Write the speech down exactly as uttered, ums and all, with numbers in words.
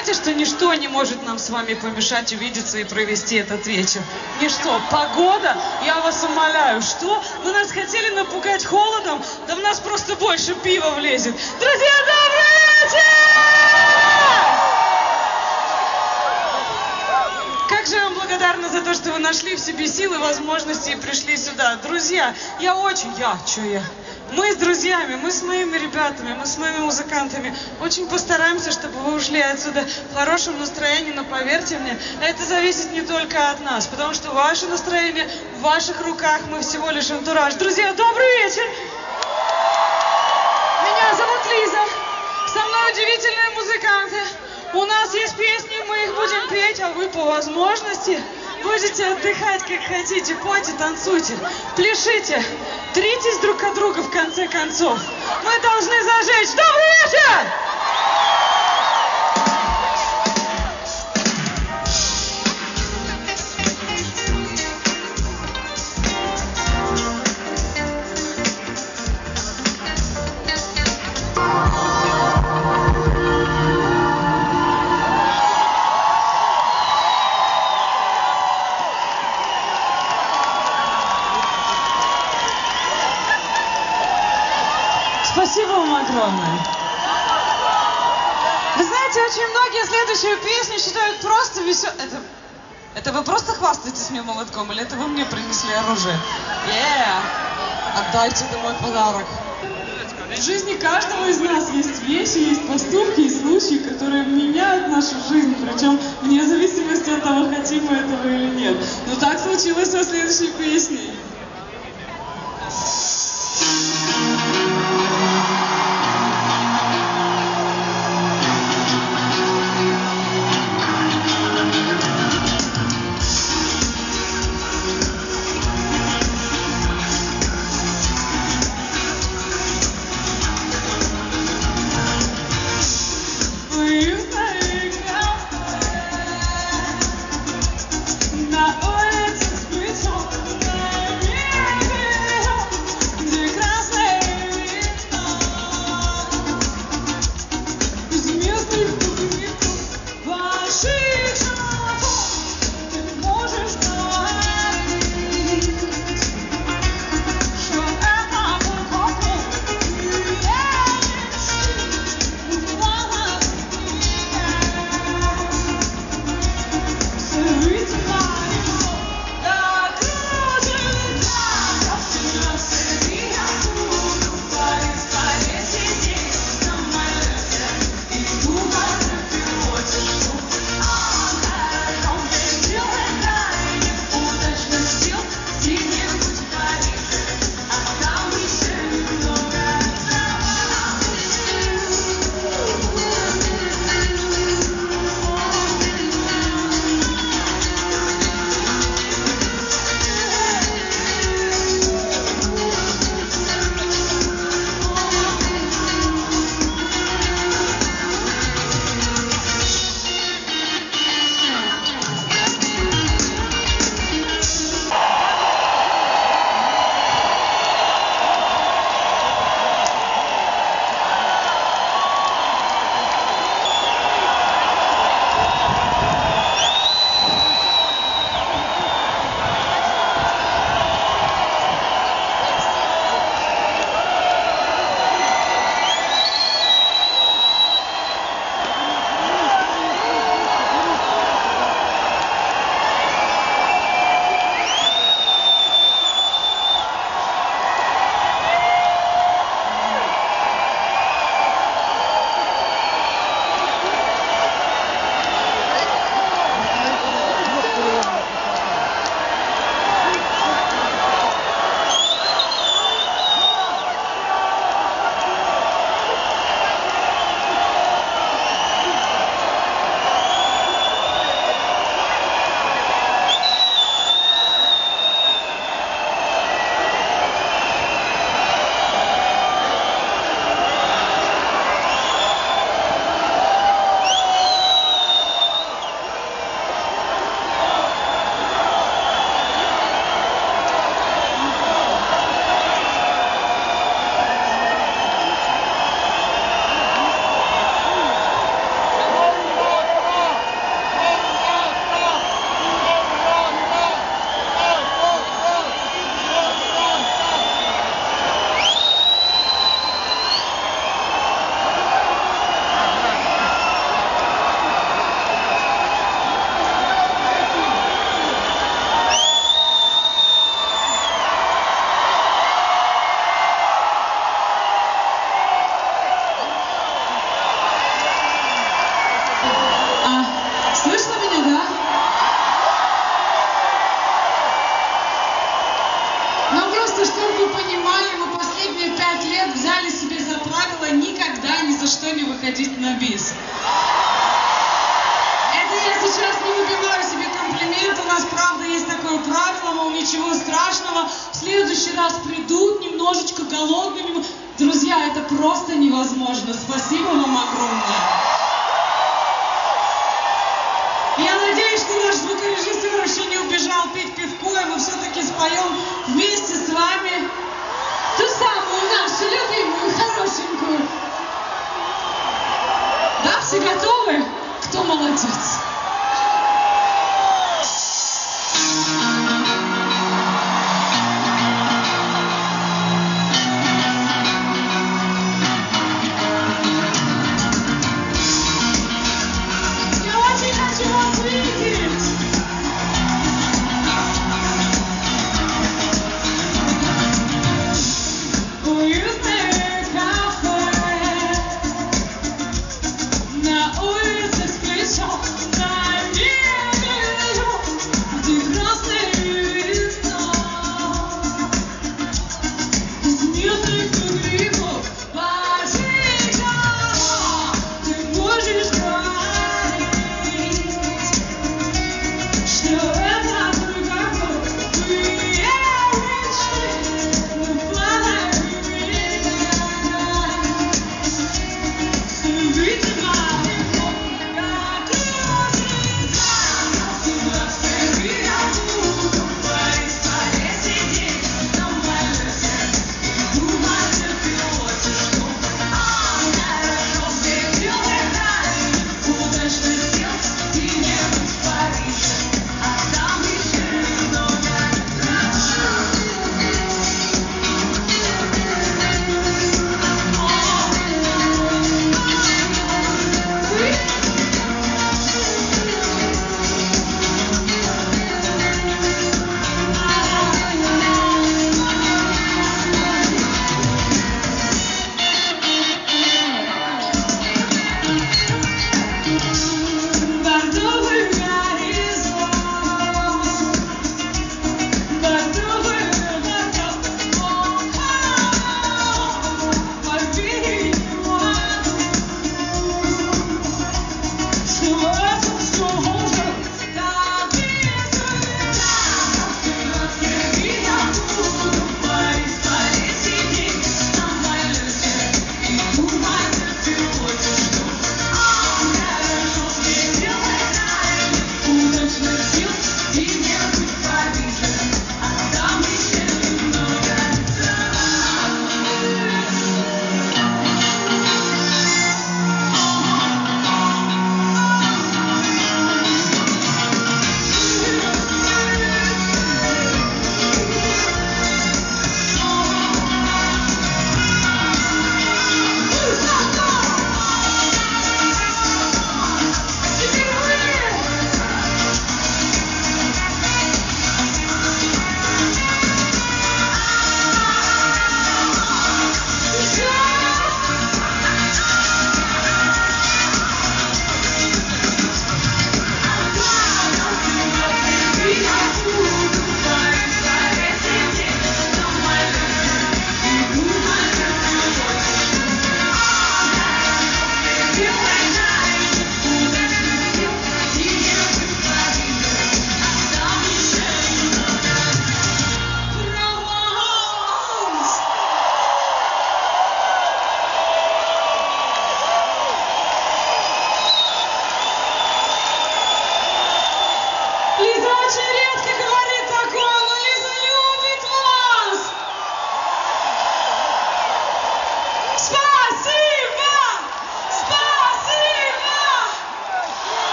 знаете, что ничто не может нам с вами помешать увидеться и провести этот вечер? Ничто. Погода? Я вас умоляю. Что? Вы нас хотели напугать холодом? Да в нас просто больше пива влезет. Друзья, добрый вечер! Как же я вам благодарна за то, что вы нашли в себе силы, возможности и пришли сюда. Друзья, я очень... Я, что я? Мы с друзьями, мы с моими ребятами, мы с моими музыкантами очень постараемся, чтобы вы ушли отсюда в хорошем настроении, но поверьте мне, это зависит не только от нас, потому что ваше настроение в ваших руках, мы всего лишь антураж. Друзья, добрый вечер! Меня зовут Лиза, со мной удивительные музыканты. У нас есть песни, мы их будем петь, а вы по возможности будете отдыхать как хотите, пойте, танцуйте, пляшите, тритесь друг от друга в конце концов. Мы должны зажечь. Добрый вечер! Спасибо вам огромное. Вы знаете, очень многие следующую песню считают просто веселой. Это, это вы просто хвастаетесь мне молотком, или это вы мне принесли оружие? Yeah. Отдайте, это мой подарок. В жизни каждого из нас есть вещи, есть поступки и случаи, которые меняют нашу жизнь, причем вне зависимости от того, хотим мы этого или нет. Но так случилось со следующей песней. На улице с плечом лет взяли себе за правило никогда ни за что не выходить на бис. Это я сейчас не выбиваю себе комплимент, у нас правда есть такое правило, мол, ничего страшного, в следующий раз придут немножечко голодными. Друзья, это просто невозможно. Спасибо вам огромное. Я надеюсь, что наш звукорежиссер еще не убежал пить пивко, и мы все-таки споем вместе.